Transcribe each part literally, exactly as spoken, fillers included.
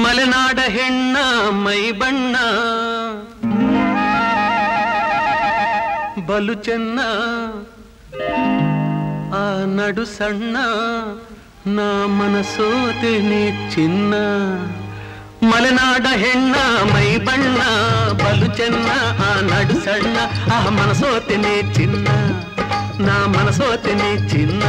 ಮಲೆನಾಡ ಹೆಣ್ಣ ಮೈ ಬಣ್ಣ ಬಲು ಚೆನ್ನ ಆ ನಡು ಸಣ್ಣ ನಾ ಮನಸೋತೆನೆ ಚಿನ್ನ ಮಲೆನಾಡ ಹೆಣ್ಣ ಮೈ ಬಣ್ಣ ಬಲು ಚೆನ್ನ ಆ ನಡು ಸಣ್ಣ ಆ ಮನಸೋತೆನೆ ಚಿನ್ನ ನಾ ಮನಸೋತೆನೆ ಚಿನ್ನ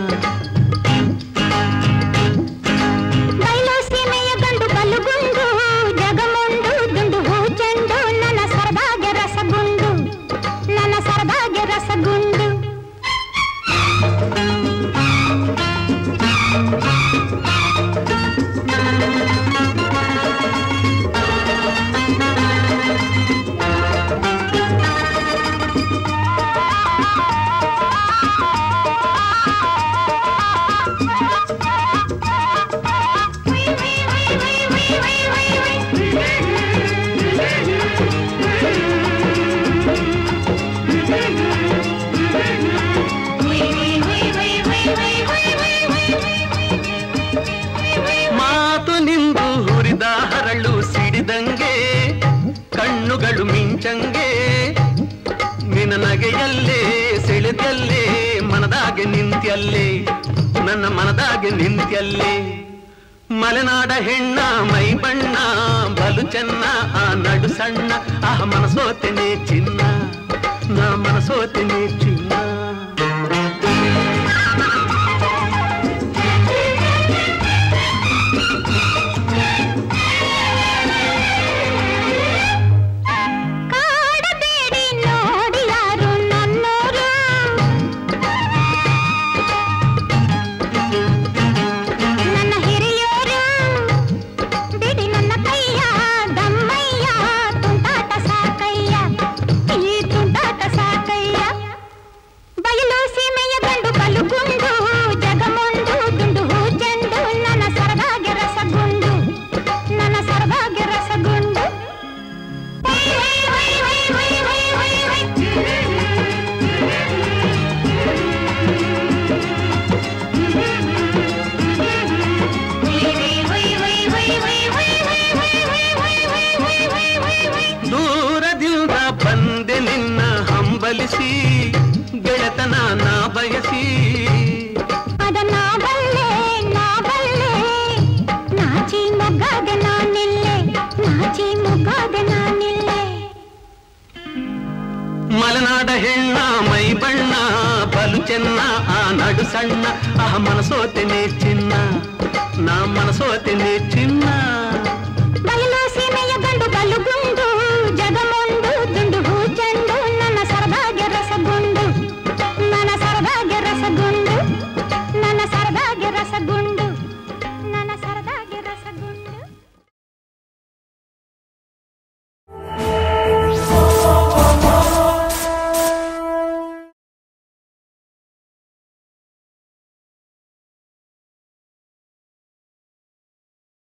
ಕಣ್ಣುಗಳು ಮಿಂಚಂಗೆ ನಿನ್ನ ನಗೆಯಲ್ಲೇ ಸೆಳೆದಲ್ಲೇ ಮನದಾಗೆ ನಿಂತ್ಯಲ್ಲೇ ನನ್ನ ಮನದಾಗೆ ನಿಂತ್ಯಲ್ಲೇ ಮಲೆನಾಡ ಹೆಣ್ಣ ಮೈ ಬಣ್ಣ ಬಲು ಚೆನ್ನ ಆ ನಡು ಸಣ್ಣ ಆ ಮನಸೋತೆನೆ ಚಿನ್ನ ನಾ ಮನಸೋತೆನೆ ಚಿನ್ನ ದೂರದಿಂದ ಬಂದೆ ನಿನ್ನ ಹಂಬಲಿಸಿ ಗೆಳೆತನ ನಾ ಬಯಸಿ ಅದ ನಾ ಬಲ್ಲೆ ನಾ ಬಲ್ಲೆ ನಾಚಿ ಮೊಗ್ಗಾದೆ ನಾನಿಲ್ಲೆ ನಾಚಿ ಮೊಗ್ಗಾದೆ ನಾನಿಲ್ಲೆ ಮಲೆನಾಡ ಹೆಣ್ಣ ಮೈ ಬಣ್ಣ ಬಲು ಚೆನ್ನ ಆ ನಡು ಸಣ್ಣ ಆ ಮನಸೋತೆನೆ ಚಿನ್ನ ನಾ ಮನಸೋತೆನೆ ಚಿನ್ನ